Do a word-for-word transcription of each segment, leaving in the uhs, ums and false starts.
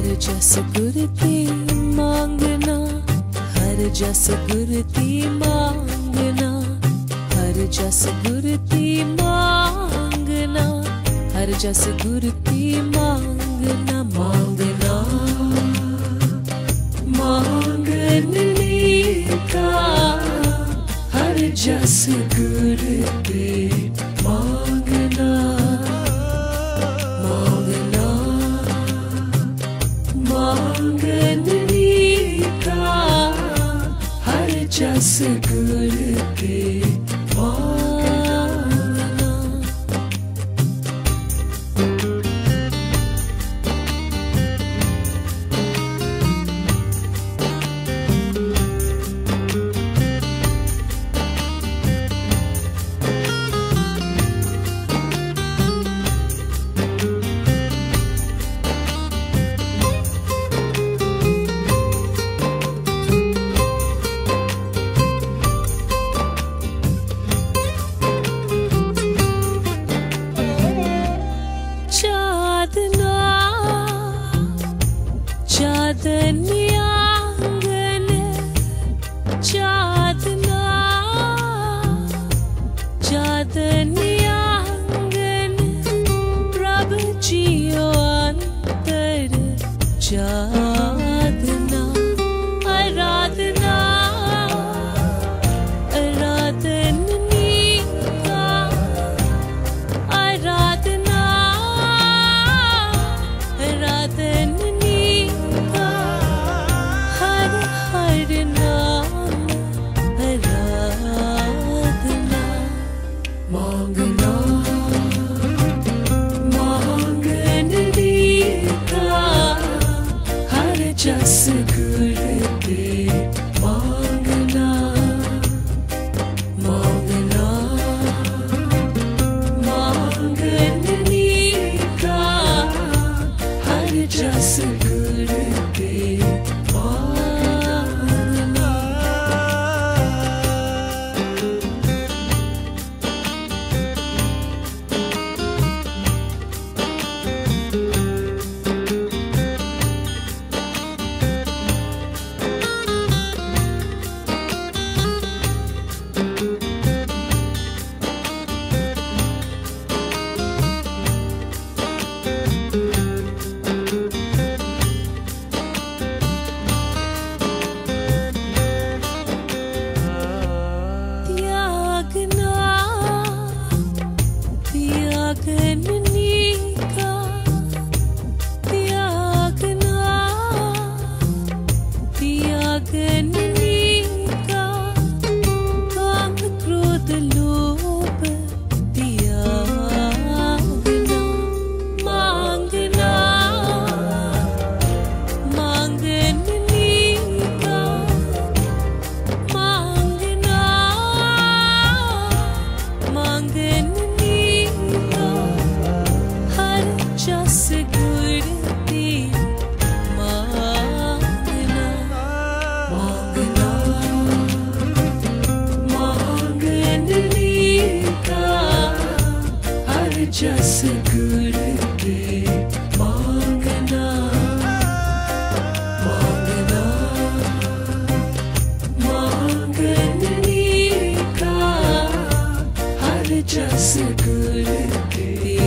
जस गुरती मांगना, हर जस गुरती मांगना, हर जस गुरती मांगना, हर जस गुरती मांगना, मांगना मांगने का, हर जस गुरती मांगना, मांगना मांगने का, हर जस गुरती मांगना। चाँदनी आंगन, चाँदना चाँदनी आंगन, प्रभु जियो अंतर चाँदना, आराधना आराधनी का, आराधना आराधनी मांगना मांगने का, हर जस गुरती मांगना, मांगना मांगने का, हर जस गुरती मांगना। त्यागनी का, त्यागना त्यागनी का, काम क्रोध लोभ त्यागना, मांगना मांगनी का, मांगना मांगनी जस गुरती मांगना, मांगना मांगने का, हर जस गुरती मांगना, मांगना मांगने का, हर जस गुरती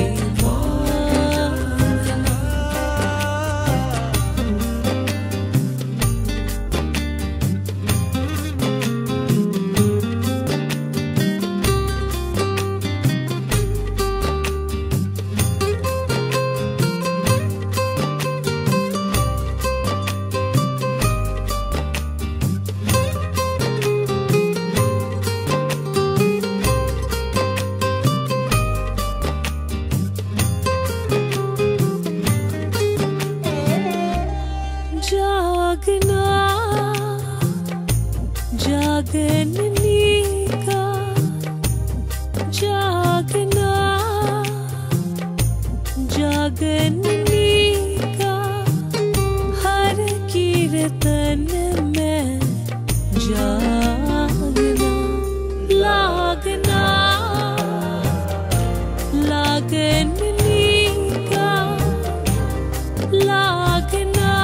जागना जागनी का, जागना जागनी का, हर कीर्तन में जागना, लागना लागनी का, लागना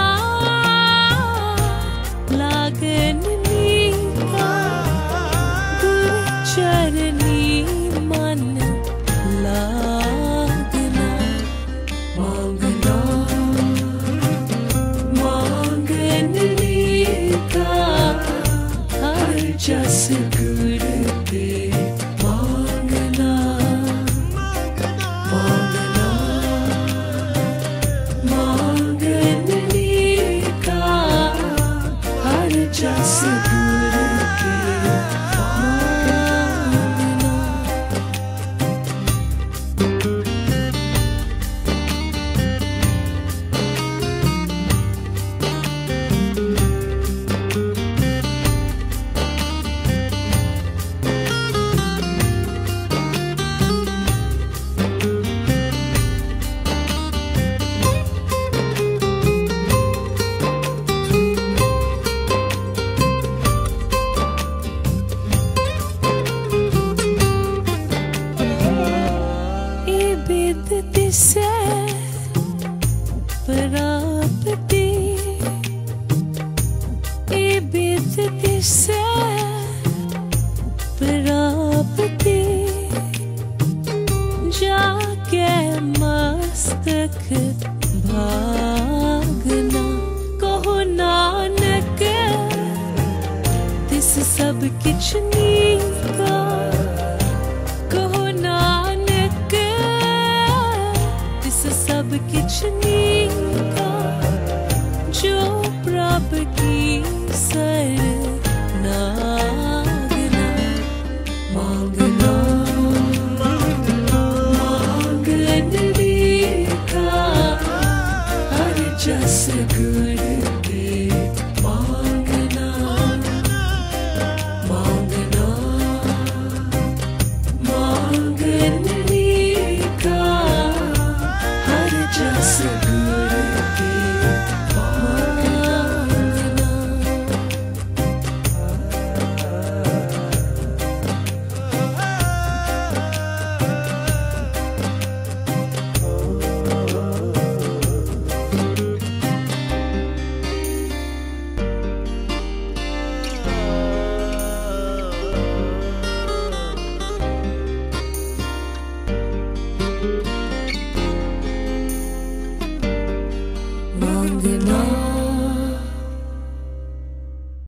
किछ नीका कहो नानक तिस सब किछ नीका जो प्रभ की सरनागना मांगना मांगन नीका हर जस गुण के मांगना मांगना मांगन नीका हर जस गुण के मांगना। मांगना